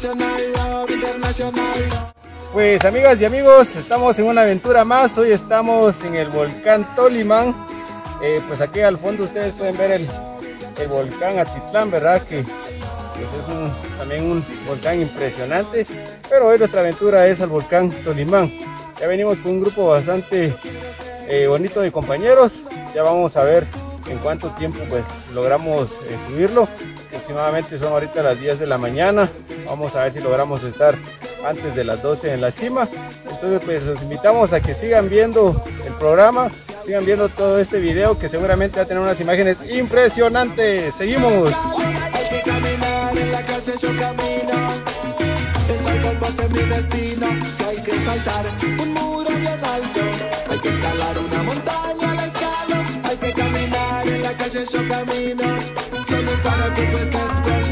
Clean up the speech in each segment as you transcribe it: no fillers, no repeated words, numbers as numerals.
Pues amigas y amigos, estamos en una aventura más. Hoy estamos en el volcán Tolimán. Pues aquí al fondo ustedes pueden ver el volcán Atitlán, ¿verdad? Que pues es también un volcán impresionante. Pero hoy nuestra aventura es al volcán Tolimán. Ya venimos con un grupo bastante bonito de compañeros. Ya vamos a ver en cuánto tiempo pues logramos subirlo. Aproximadamente son ahorita las 10 de la mañana. Vamos a ver si logramos estar antes de las 12 en la cima. Entonces pues los invitamos a que sigan viendo el programa, sigan viendo todo este video que seguramente va a tener unas imágenes impresionantes. Seguimos. Hay que caminar en la calle, yo camino. Estoy con vos en mi destino. Si hay que saltar un muro bien alto, hay que escalar una montaña, la escalo. Hay que caminar en la calle, yo camino. Solo para que tú estés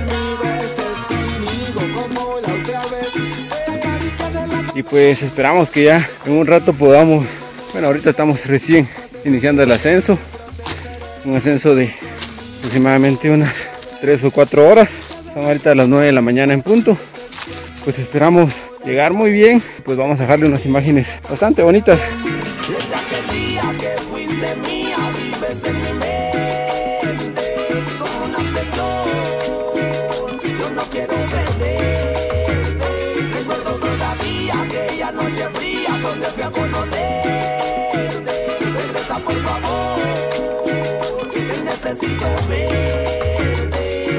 conmigo como la otra vez. Y pues esperamos que ya en un rato podamos, bueno, ahorita estamos recién iniciando el ascenso, un ascenso de aproximadamente unas 3 o 4 horas, son ahorita las 9 de la mañana en punto. Pues esperamos llegar muy bien, pues vamos a dejarle unas imágenes bastante bonitas. Desde aquel día que fuiste mía, vives en mi mente como una obsesión. Yo no quiero perderte. Recuerdo todavía aquella noche fría donde fui a conocerte. Regresa por favor, que necesito verte.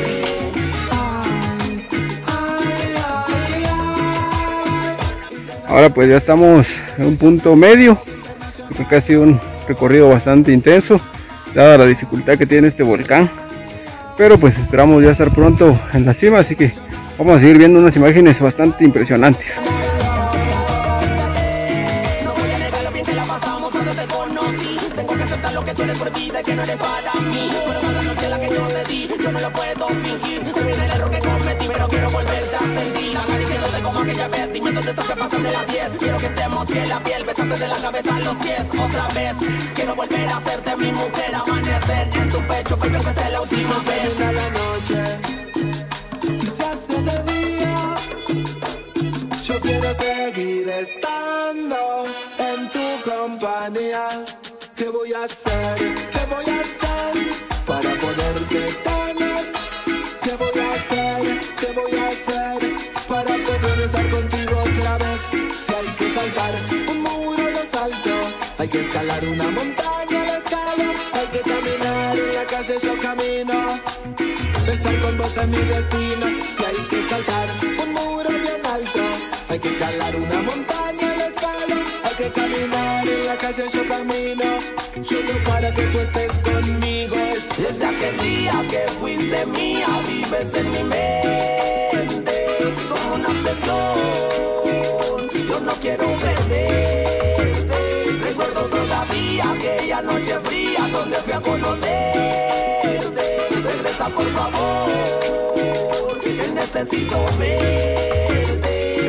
Ahora pues ya estamos en un punto medio. Creo que ha sido un recorrido bastante intenso, dada la dificultad que tiene este volcán. Pero pues esperamos ya estar pronto en la cima, así que vamos a seguir viendo unas imágenes bastante impresionantes. No voy a negar lo bien que la pasamos cuando te conocí. Tengo que aceptar lo que tú eres por vida y que no eres para mí. Pero cada noche la que yo te di, yo no lo puedo fingir. Se viene el error que cometí, pero quiero volverte a sentir. Acariciándote como aquella vez, dime dónde estás que pasan de las 10. Quiero que estemos piel a piel, besarte de la cabeza a los pies. Otra vez, quiero volver a hacerte mi mujer. Amanecer en tu pecho, pero que sea la última vez. A la noche se hace de día. Yo quiero seguir estando en tu compañía. ¿Qué voy a hacer? ¿Qué voy a hacer para poderte tener? ¿Qué voy a hacer? ¿Qué voy a hacer para poder estar contigo otra vez? Si hay que saltar un muro lo salto, hay que escalar una montaña la escalo, hay que caminar en la calle yo camino. Estar con vos es mi destino. Si hay que saltar un muro bien alto, hay que escalar una montaña la escalo, hay que caminar en la calle yo camino. Solo para que tú estés conmigo. Desde aquel día que fuiste mía, vives en mi mente como una obsesión. Yo no quiero perderte. Recuerdo todavía aquella noche fría donde fui a conocerte. Regresa por favor, que necesito verte.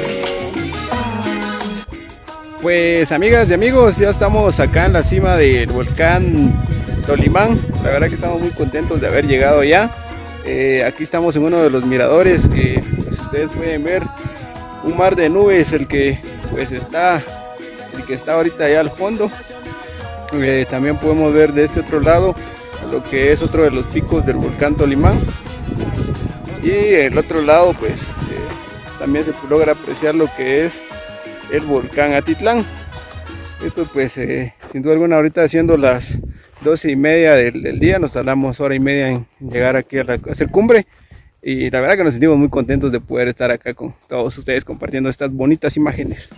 Pues amigas y amigos, ya estamos acá en la cima del volcán Tolimán. La verdad que estamos muy contentos de haber llegado ya. Aquí estamos en uno de los miradores que pues, ustedes pueden ver un mar de nubes, el que está ahorita allá al fondo. También podemos ver de este otro lado lo que es otro de los picos del volcán Tolimán. Y el otro lado pues también se logra apreciar lo que es el volcán Atitlán. Esto pues sin duda alguna ahorita siendo las 12:30 del día, nos tardamos 1:30 en llegar aquí a hacer cumbre, y la verdad que nos sentimos muy contentos de poder estar acá con todos ustedes compartiendo estas bonitas imágenes.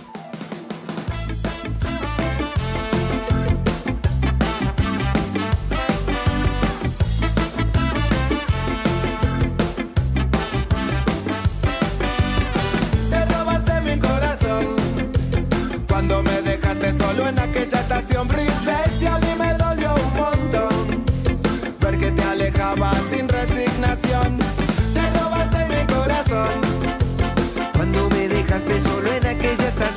En aquella estación princesa a mí me dolió un montón ver que te alejabas sin resignación. Te robaste mi corazón cuando me dejaste solo en aquella estación.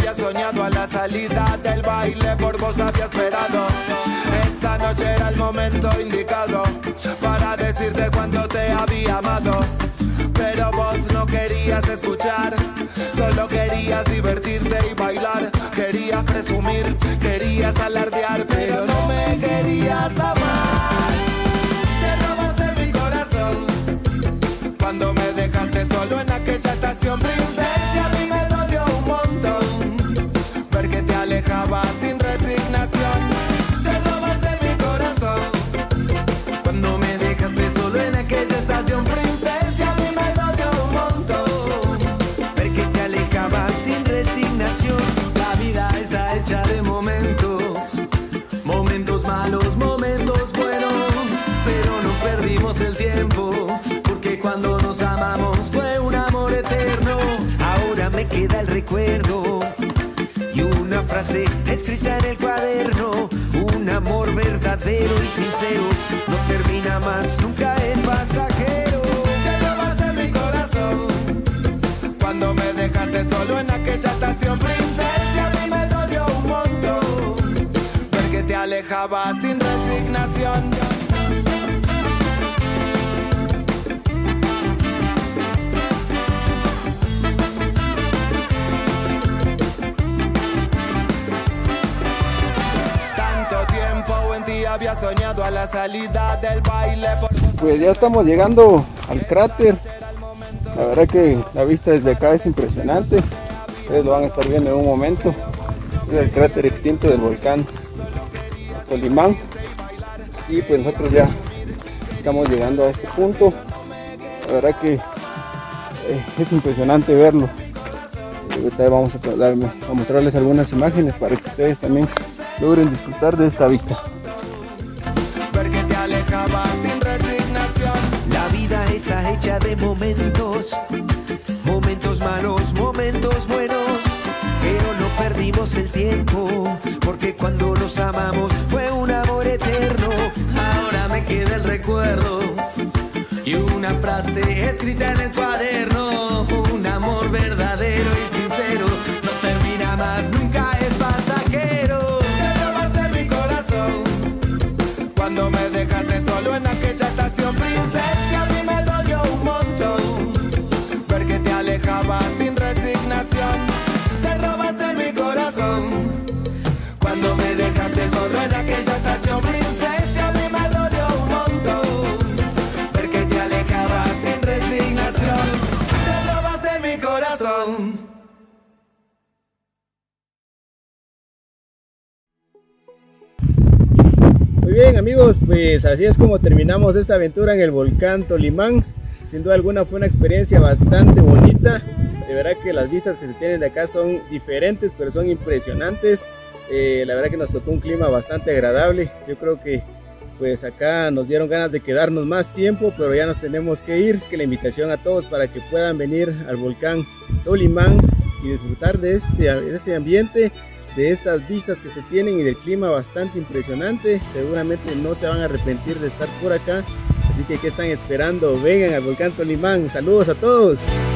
había soñado a la salida del baile, por vos había esperado. Esa noche era el momento indicado para decirte cuánto te había amado. Pero vos no querías escuchar, solo querías divertirte y bailar. Querías presumir, querías alardear, pero no me querías amar. Te robaste mi corazón cuando me dejaste solo en aquella estación Princesa. A mí me dolió un montón ver que te alejabas sin resignación. Te robaste mi corazón cuando me dejaste solo en aquella estación Princesa. A mí me dolió un montón ver que te alejabas sin resignación. La vida está hecha de momentos, momentos malos, momentos buenos, pero no perdimos el tiempo, porque cuando nos amamos fue un amor eterno. Ahora me queda el recuerdo y una frase escrita en el cuaderno: un amor verdadero y sincero no termina más, nunca es pasajero. Te robaste mi corazón cuando me dejaste solo en aquella estación Princesa. A mí me dolió un montón ver que te alejabas sin resignación. Había soñado a la salida del baile. Pues ya estamos llegando al cráter. La verdad que la vista desde acá es impresionante. Ustedes lo van a estar viendo en un momento. Es el cráter extinto del volcán Tolimán. Y pues nosotros ya estamos llegando a este punto. La verdad que es impresionante verlo. Ahorita vamos a mostrarles algunas imágenes para que ustedes también logren disfrutar de esta vista. Sin resignación. La vida está hecha de momentos, momentos malos, momentos buenos, pero no perdimos el tiempo, porque cuando nos amamos fue un amor eterno. Ahora me queda el recuerdo y una frase escrita en el cuaderno: un amor verdadero y sincero no termina más, nunca es pasajero. Te robaste mi corazón cuando me dejaste solo en aquella estación Princesa. A mí me dolió un montón ver que te alejabas sin resignación. Te robaste mi corazón cuando me dejaste solo en aquella estación Princesa. A mí me dolió un montón ver que te alejabas sin resignación. Te robaste mi corazón. Muy bien amigos, pues así es como terminamos esta aventura en el volcán Tolimán. Sin duda alguna fue una experiencia bastante bonita. De verdad que las vistas que se tienen de acá son diferentes, pero son impresionantes. La verdad que nos tocó un clima bastante agradable. Yo creo que pues acá nos dieron ganas de quedarnos más tiempo, pero ya nos tenemos que ir. Que la invitación a todos para que puedan venir al volcán Tolimán y disfrutar de este ambiente, de estas vistas que se tienen y del clima bastante impresionante. Seguramente no se van a arrepentir de estar por acá, así que ¿qué están esperando? Vengan al volcán Tolimán. Saludos a todos.